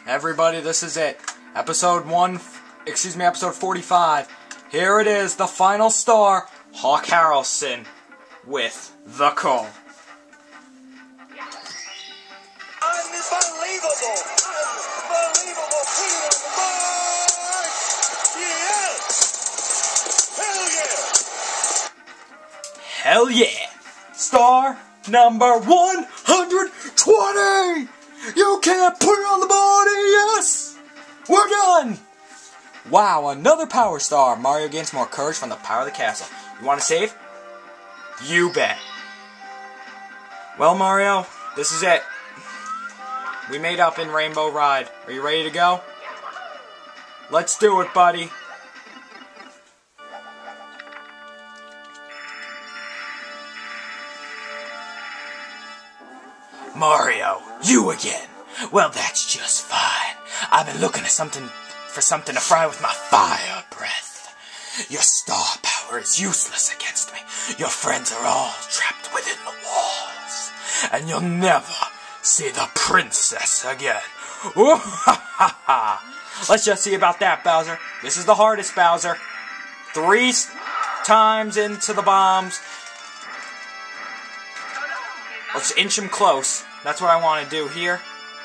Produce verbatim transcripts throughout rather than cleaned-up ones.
Everybody, this is it. Episode one, excuse me, episode forty-five. Here it is, the final star, Hawk Harrelson, with The Call. Unbelievable! Unbelievable! Put it on the mark! Yes! Hell yeah! Hell yeah! Star number one hundred twenty! You can't put it on the body, yes! We're done! Wow, another power star. Mario gains more courage from the power of the castle. You want to save? You bet. Well, Mario, this is it. We made up in Rainbow Ride. Are you ready to go? Let's do it, buddy. Mario, you again. Well, that's just fine. I've been looking at something for something to fry with my fire breath. Your star power is useless against me. Your friends are all trapped within the walls. And you'll never see the princess again. Ooh, ha, ha, ha. Let's just see about that, Bowser. This is the hardest, Bowser. Three times into the bombs. Let's inch him close. That's what I want to do here.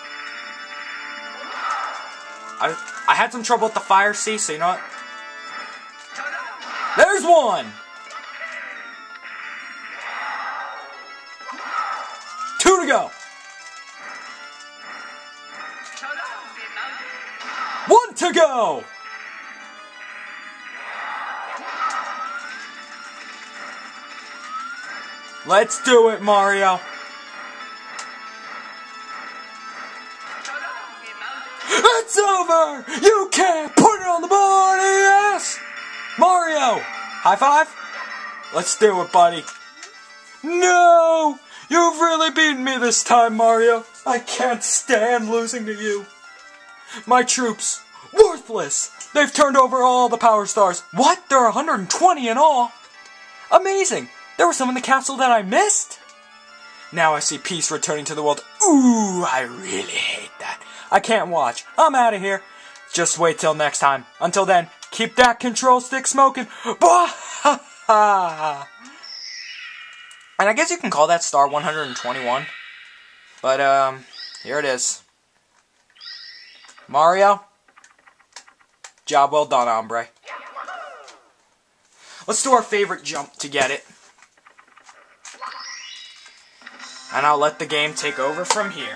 I, I had some trouble with the fire, see, so you know what? There's one! Two to go! One to go! Let's do it, Mario! It's over! You can't put it on the body, yes! Mario! High five? Let's do it, buddy. No! You've really beaten me this time, Mario. I can't stand losing to you. My troops, worthless! They've turned over all the power stars. What? There are one hundred twenty in all? Amazing! There were some in the castle that I missed? Now I see peace returning to the world. Ooh, I really hate that. I can't watch. I'm out of here. Just wait till next time. Until then, keep that control stick smoking. Bah! Ha ha! And I guess you can call that star one hundred twenty-one. But, um, here it is. Mario, job well done, hombre. Let's do our favorite jump to get it. And I'll let the game take over from here.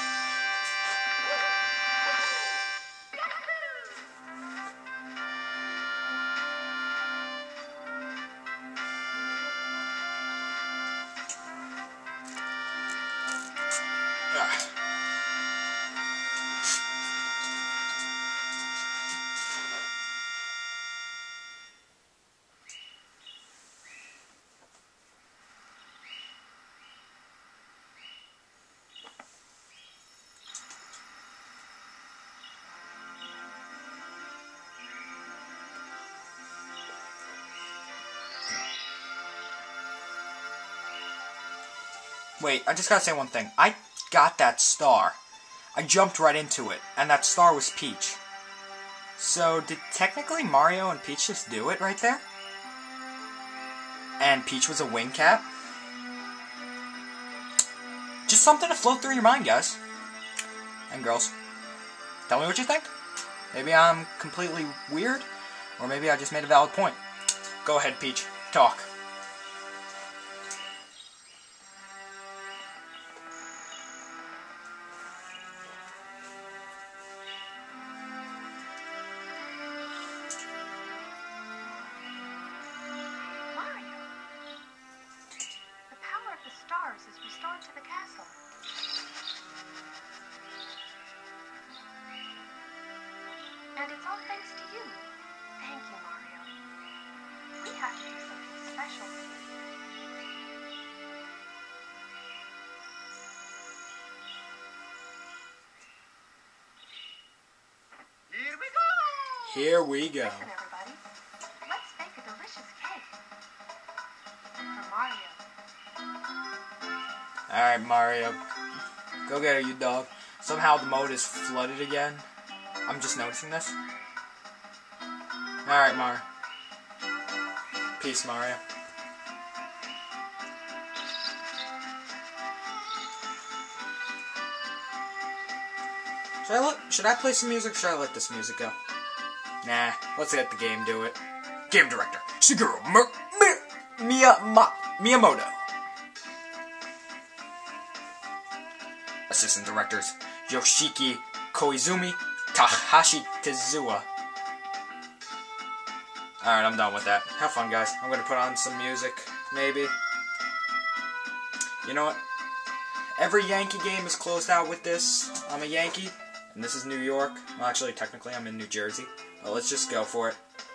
Wait, I just gotta say one thing. I got that star. I jumped right into it, and that star was Peach. So, did technically Mario and Peach just do it right there? And Peach was a wing cap? Just something to float through your mind, guys. And girls. Tell me what you think. Maybe I'm completely weird, or maybe I just made a valid point. Go ahead, Peach. Talk. Is restored to the castle. And it's all thanks to you. Thank you, Mario. We have to do something special for you. Here we go! Here we go. Listen, everybody. Let's bake a delicious cake. For Mario. Alright, Mario. Go get her, you dog. Somehow the mode is flooded again. I'm just noticing this. Alright, Mario. Peace, Mario. Should I, let, should I play some music or should I let this music go? Nah, let's let the game do it. Game director, Shigeru Mer Mi Miyama Miyamoto. Assistant directors, Yoshiki Koizumi, Tahashi Tezuka. Alright, I'm done with that. Have fun, guys. I'm gonna put on some music, maybe. You know what? Every Yankee game is closed out with this. I'm a Yankee, and this is New York. Well, actually, technically, I'm in New Jersey. But let's just go for it.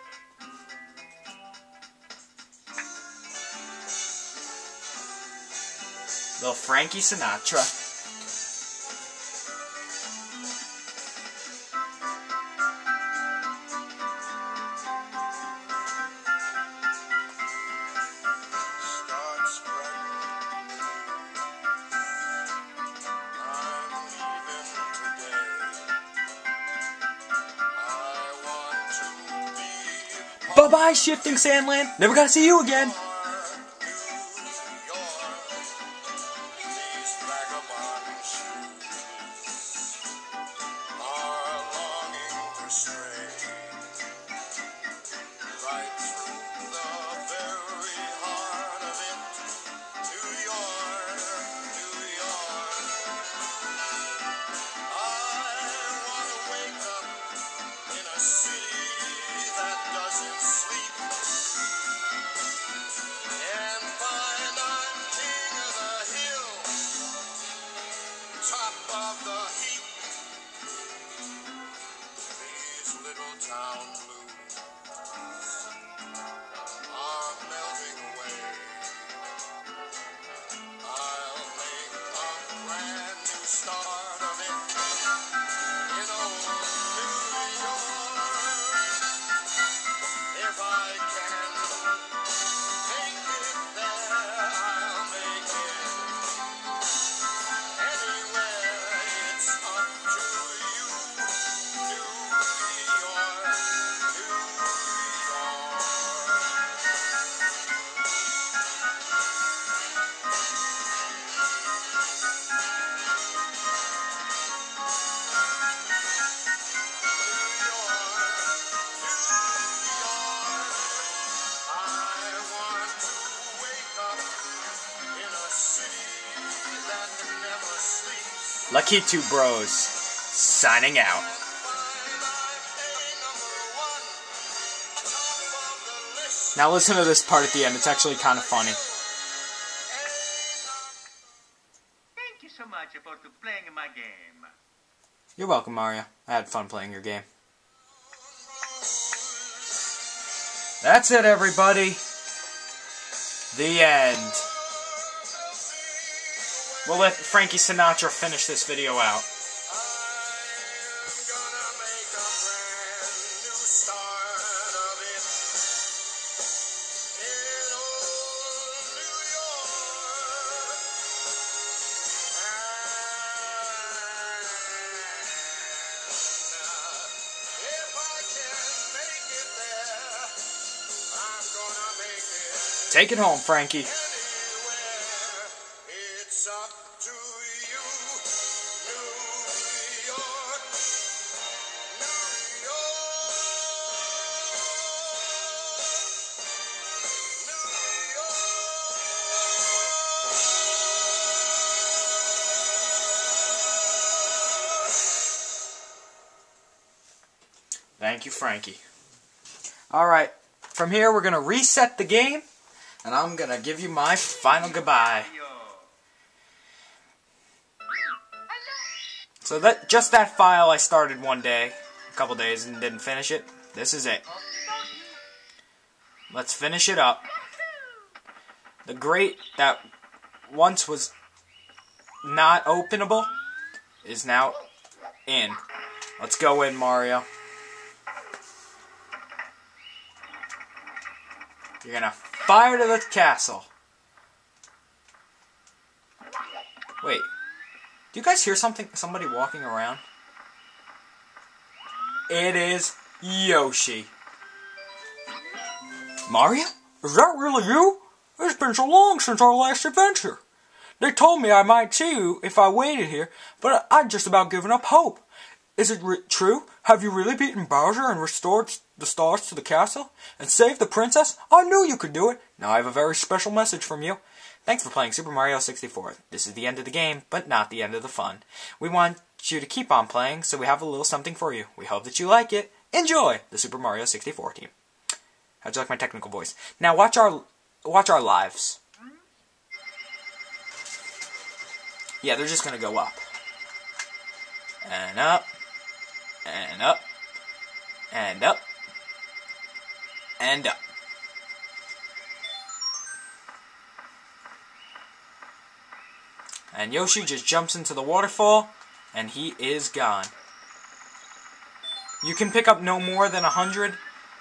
Little Frankie Sinatra. Bye-bye, Shifting Sandland. Never gonna see you again. Lucky Two Bros, signing out. Now listen to this part at the end, it's actually kind of funny. Thank you so much for playing my game. You're welcome, Mario. I had fun playing your game. That's it, everybody. The end. We'll let Frankie Sinatra finish this video out. Take it home, Frankie. Thank you, Frankie. Alright, from here we're going to reset the game, and I'm going to give you my final goodbye. So that just that file I started one day, a couple days, and didn't finish it. This is it. Let's finish it up. The grate that once was not openable is now in. Let's go in, Mario. You're gonna fire to the castle. Wait. Do you guys hear something? Somebody walking around? It is Yoshi. Mario? Is that really you? It's been so long since our last adventure. They told me I might see you if I waited here, but I'd just about given up hope. Is it re true? Have you really beaten Bowser and restored the stars to the castle? And saved the princess? I knew you could do it. Now I have a very special message from you. Thanks for playing Super Mario sixty-four. This is the end of the game, but not the end of the fun. We want you to keep on playing, so we have a little something for you. We hope that you like it. Enjoy the Super Mario sixty-four team. How'd you like my technical voice? Now watch our watch our lives. Yeah, they're just gonna go up. And up. And up. And up. And up. And Yoshi just jumps into the waterfall, and he is gone. You can pick up no more than a hundred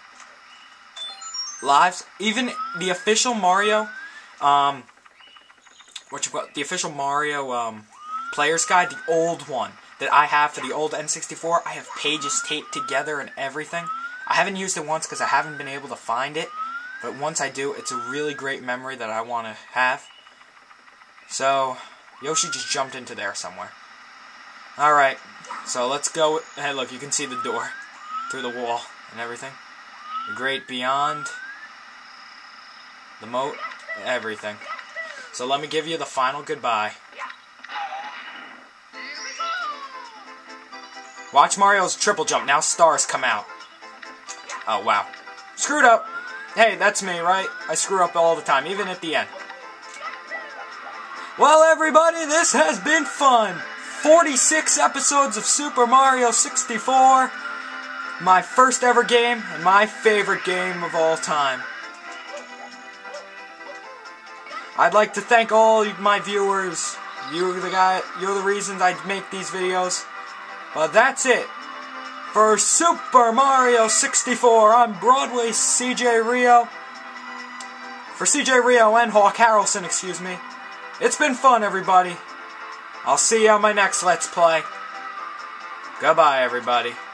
lives. Even the official Mario, um, what you got? The official Mario um, player's guide, the old one that I have for the old N sixty-four. I have pages taped together and everything. I haven't used it once because I haven't been able to find it, but once I do, it's a really great memory that I want to have. So Yoshi just jumped into there somewhere. Alright, so let's go. Hey, look, you can see the door through the wall and everything. The great beyond, the moat, everything. So let me give you the final goodbye. Watch Mario's triple jump. Now stars come out. Oh, wow. Screwed up. Hey, that's me, right? I screw up all the time, even at the end. Well, everybody, this has been fun. forty-six episodes of Super Mario sixty-four. My first ever game, and my favorite game of all time. I'd like to thank all my viewers. You're the guy, you're the reasons I make these videos. But that's it. For Super Mario sixty-four, I'm Broadway C J Rio. For C J Rio and Hawk Harrelson, excuse me. It's been fun, everybody. I'll see you on my next Let's Play. Goodbye, everybody.